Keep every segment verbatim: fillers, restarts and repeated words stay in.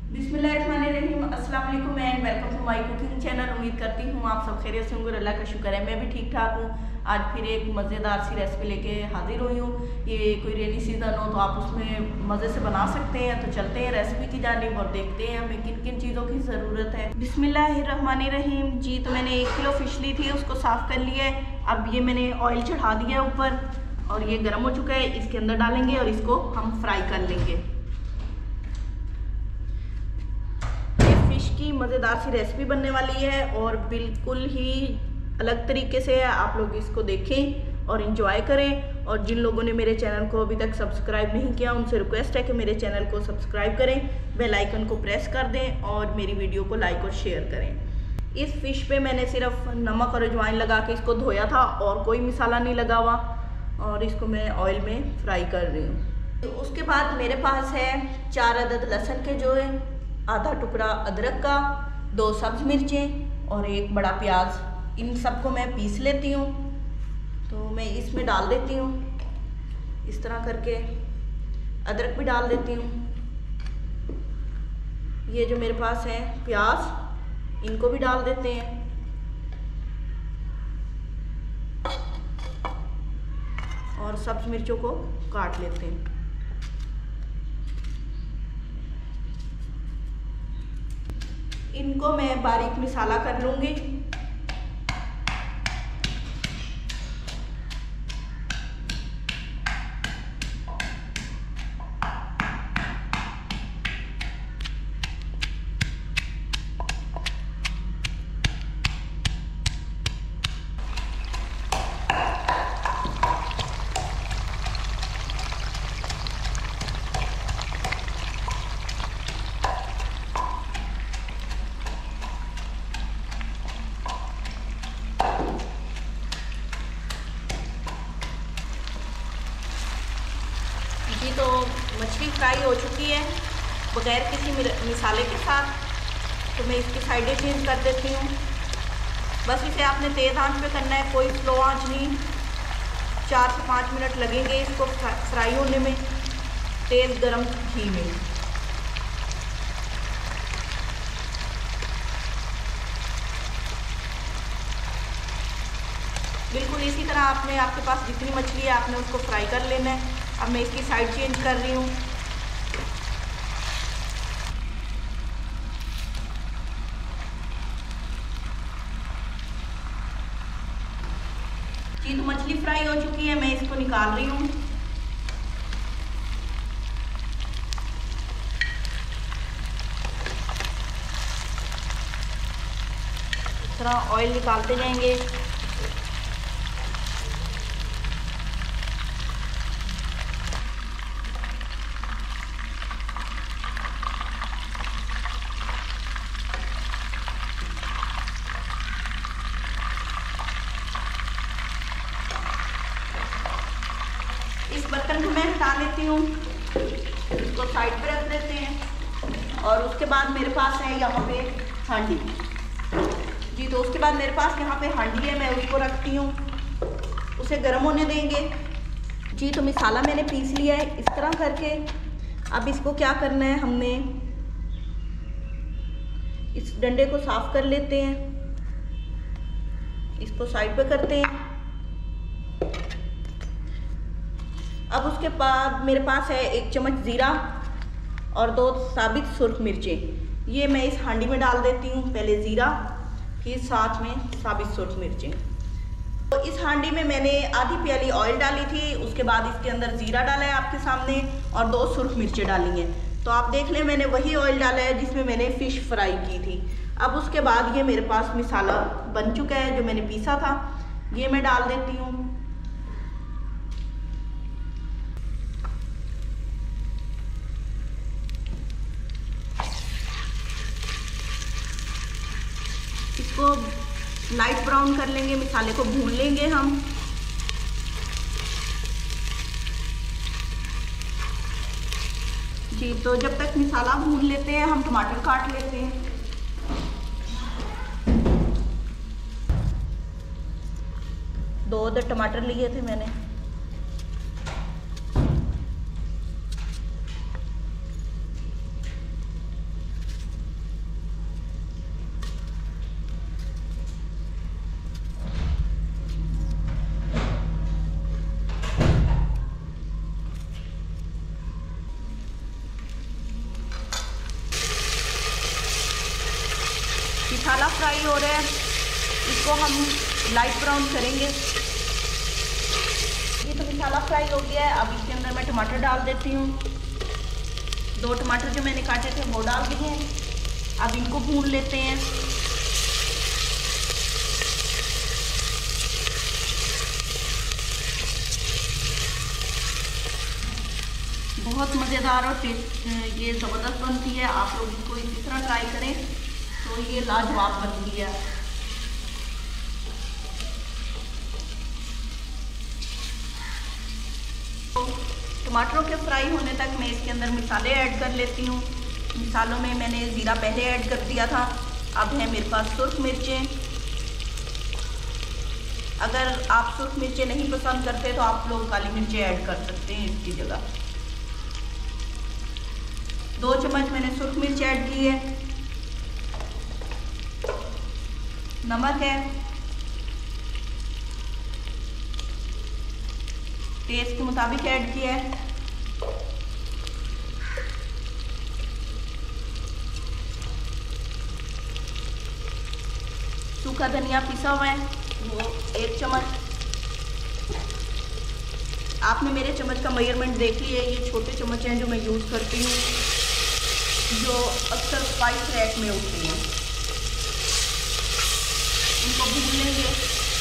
बिस्मिल्लाहिर्रहमानिर्रहीम, अस्सलाम वालेकुम and welcome to my cooking channel. उम्मीद करती हूँ आप सब खैरियत से होंगे, अल्लाह का शुक्र है मैं भी ठीक ठाक हूँ। आज फिर एक मज़ेदार सी रेसिपी लेके हाजिर हुई हूँ। ये कोई रेनी सीज़न हो तो आप उसमें मज़े से बना सकते हैं। तो चलते हैं रेसिपी की जानिब और देखते हैं हमें किन किन चीज़ों की ज़रूरत है। बिस्मिल्लाहिर्रहमानिर्रहीम। जी तो मैंने एक किलो फ़िश ली थी, उसको साफ़ कर लिया है। अब ये मैंने ऑयल चढ़ा दिया है ऊपर और ये गर्म हो चुका है। इसके अंदर डालेंगे और इसको हम फ्राई कर लेंगे। की मज़ेदार सी रेसिपी बनने वाली है और बिल्कुल ही अलग तरीके से है। आप लोग इसको देखें और इन्जॉय करें। और जिन लोगों ने मेरे चैनल को अभी तक सब्सक्राइब नहीं किया उनसे रिक्वेस्ट है कि मेरे चैनल को सब्सक्राइब करें, बेल आइकन को प्रेस कर दें और मेरी वीडियो को लाइक और शेयर करें। इस फ़िश पे मैंने सिर्फ नमक और अजवाइन लगा के इसको धोया था और कोई मसाला नहीं लगा हुआ और इसको मैं ऑयल में फ्राई कर रही हूँ। तो उसके बाद मेरे पास है चार अदद लहसुन के जो है, आधा टुकड़ा अदरक का, दो सब्ज मिर्चें और एक बड़ा प्याज। इन सबको मैं पीस लेती हूँ। तो मैं इसमें डाल देती हूँ इस तरह करके। अदरक भी डाल देती हूँ। ये जो मेरे पास है प्याज, इनको भी डाल देते हैं। और सब्ज मिर्चों को काट लेते हैं। इनको मैं बारीक मसाला कर लूँगी। जी तो मछली फ्राई हो चुकी है बगैर किसी मसाले के साथ। तो मैं इसकी साइडें चेंज कर देती हूँ। बस इसे आपने तेज़ आंच पे करना है, कोई स्लो आंच नहीं। चार से पाँच मिनट लगेंगे इसको फ्राई होने में तेज़ गरम घी में। बिल्कुल इसी तरह आपने आपके पास जितनी मछली है आपने उसको फ्राई कर लेना है। अब मैं इसकी साइड चेंज कर रही हूँ। जी तो मछली फ्राई हो चुकी है, मैं इसको निकाल रही हूँ। इस तरह ऑयल निकालते जाएंगे। इस बर्तन को मैं हटा लेती हूँ, इसको साइड पे रख देते हैं। और उसके बाद मेरे पास है यहाँ पे हांडी। जी तो उसके बाद मेरे पास यहाँ पे हांडी है, मैं उसको रखती हूँ, उसे गर्म होने देंगे। जी तो मसाला मैंने पीस लिया है इस तरह करके। अब इसको क्या करना है, हमने इस डंडे को साफ कर लेते हैं, इसको साइड पे करते हैं। अब उसके बाद मेरे पास है एक चम्मच ज़ीरा और दो साबित सुर्ख मिर्चें। ये मैं इस हांडी में डाल देती हूँ। पहले ज़ीरा फिर साथ में साबित सुर्ख मिर्चें। तो इस हांडी में मैंने आधी प्याली ऑयल डाली थी। उसके बाद इसके अंदर ज़ीरा डाला है आपके सामने और दो सुर्ख मिर्चें डाली हैं। तो आप देख लें मैंने वही ऑयल डाला है जिसमें मैंने फ़िश फ्राई की थी। अब उसके बाद ये मेरे पास मसाला बन चुका है जो मैंने पीसा था, ये मैं डाल देती हूँ। इसको लाइट ब्राउन कर लेंगे, मसाले को भून लेंगे हम। जी तो जब तक मसाला भून लेते हैं हम टमाटर काट लेते हैं। दो अदर टमाटर लिए थे मैंने। मसाला फ्राई हो रहा है, इसको हम लाइट ब्राउन करेंगे। ये तो मसाला फ्राई हो गया है। अब इसके अंदर मैं टमाटर डाल देती हूँ। दो टमाटर जो मैंने काटे थे वो डाल दिए हैं। अब इनको भून लेते हैं। बहुत मज़ेदार और टेस्ट ये ज़बरदस्त बनती है। आप लोग इसको इसी तरह ट्राई करें तो ये लाजवाब बनती है। तो टमाटरों के फ्राई होने तक मैं इसके अंदर मसाले ऐड कर लेती हूँ। मसालों में मैंने ज़ीरा पहले ऐड कर दिया था। अब है मेरे पास सुर्ख मिर्चें। अगर आप सुर्ख मिर्चें नहीं पसंद करते तो आप लोग काली मिर्चें ऐड कर सकते हैं इसकी जगह। दो चम्मच मैंने सुर्ख मिर्च ऐड की है। नमक है, टेस्ट के मुताबिक ऐड किया है। सूखा धनिया पिसा हुआ है वो एक चम्मच। आपने मेरे चम्मच का मेजरमेंट देख लिया है। ये छोटे चम्मच हैं जो मैं यूज़ करती हूँ, जो अक्सर स्पाइस रैक में होती हैं। इनको भून लेंगे।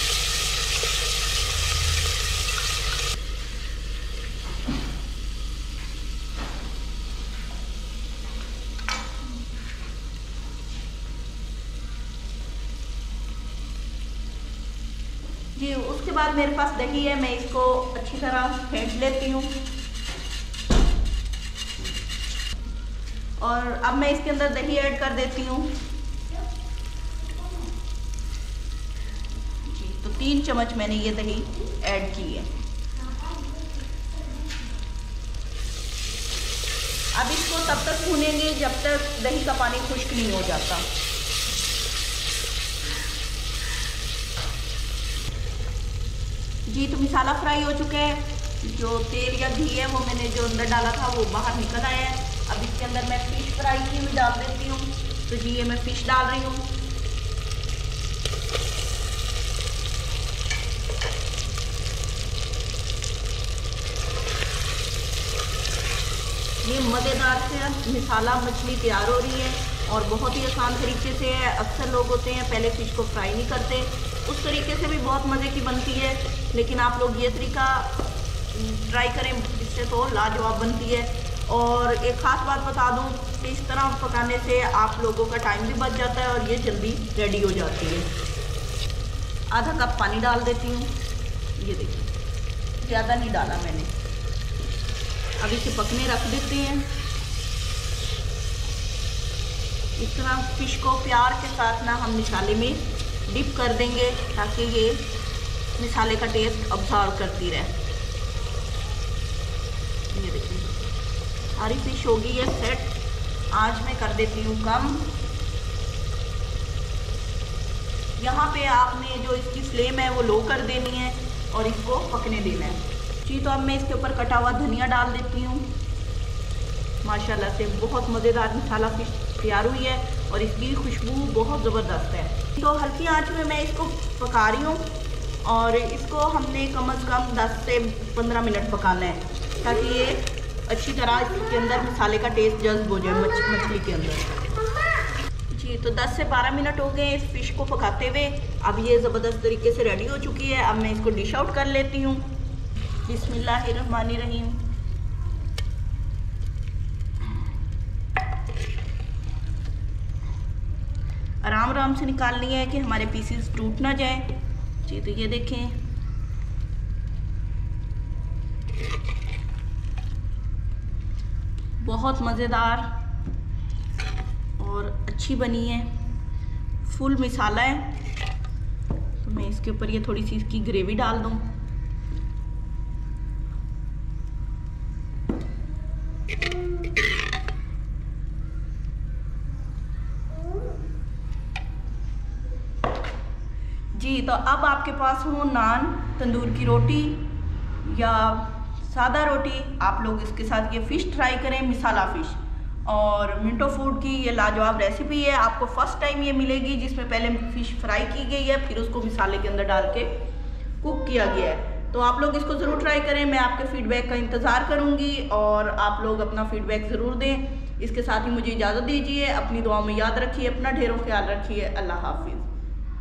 जी उसके बाद मेरे पास दही है, मैं इसको अच्छी तरह फेंट लेती हूँ। और अब मैं इसके अंदर दही ऐड कर देती हूँ। जी तो तीन चम्मच मैंने ये दही ऐड की है। अब इसको तब तक भूनेंगे जब तक दही का पानी खुश्क नहीं हो जाता। जी तो मसाला फ्राई हो चुका है। जो तेल या घी है वो मैंने जो अंदर डाला था वो बाहर निकल आया है। अब इसके अंदर मैं फ़िश फ्राई की हुई डाल देती हूँ। तो जी ये मैं फ़िश डाल रही हूँ। ये मज़ेदार से मसाला मछली तैयार हो रही है और बहुत ही आसान तरीके से है। अक्सर लोग होते हैं पहले फ़िश को फ्राई नहीं करते, उस तरीके से भी बहुत मज़े की बनती है। लेकिन आप लोग ये तरीका ट्राई करें, इससे तो लाजवाब बनती है। और एक ख़ास बात बता दूं कि इस तरह पकाने से आप लोगों का टाइम भी बच जाता है और ये जल्दी रेडी हो जाती है। आधा कप पानी डाल देती हूँ। ये देखिए ज़्यादा नहीं डाला मैंने। अब इसे पकने रख देते हैं। इस तरह फ़िश को प्यार के साथ ना हम मसाले में डिप कर देंगे ताकि ये मसाले का टेस्ट अब्जॉर्व करती रहे। ये देखिए सारी फ़िश होगी है सेट। आज मैं कर देती हूँ कम। यहाँ पे आपने जो इसकी फ्लेम है वो लो कर देनी है और इसको पकने देना है। जी तो अब मैं इसके ऊपर कटा हुआ धनिया डाल देती हूँ। माशाल्लाह से बहुत मज़ेदार मसाला फ़िश तैयार हुई है और इसकी खुशबू बहुत ज़बरदस्त है। तो हल्की आंच में मैं इसको पका रही हूँ और इसको हमने कम से कम दस से पंद्रह मिनट पकाना है ताकि ये अच्छी तरह इसके अंदर मसाले का टेस्ट जज्ब हो जाए मछ, मछली के अंदर। जी तो दस से बारह मिनट हो गए इस फ़िश को पकाते हुए। अब ये ज़बरदस्त तरीके से रेडी हो चुकी है। अब मैं इसको डिश आउट कर लेती हूँ। बिस्मिल्लाहिर्रहमानिर्रहीम। आराम आराम से निकालनी है कि हमारे पीसेस टूट ना जाए। जी तो ये देखें बहुत मज़ेदार और अच्छी बनी है। फुल मसाला है। तो मैं इसके ऊपर ये थोड़ी सी इसकी ग्रेवी डाल दूँ। जी तो अब आपके पास हो नान, तंदूर की रोटी या सादा रोटी, आप लोग इसके साथ ये फ़िश ट्राई करें, मसाला फ़िश। और मिंटो फूड की ये लाजवाब रेसिपी है। आपको फर्स्ट टाइम ये मिलेगी जिसमें पहले फिश फ्राई की गई है, फिर उसको मसाले के अंदर डाल के कुक किया गया है। तो आप लोग इसको ज़रूर ट्राई करें। मैं आपके फीडबैक का इंतज़ार करूँगी और आप लोग अपना फीडबैक ज़रूर दें। इसके साथ ही मुझे इजाज़त दीजिए। अपनी दुआओं में याद रखिए, अपना ढेरों ख्याल रखिए। अल्लाह हाफिज़।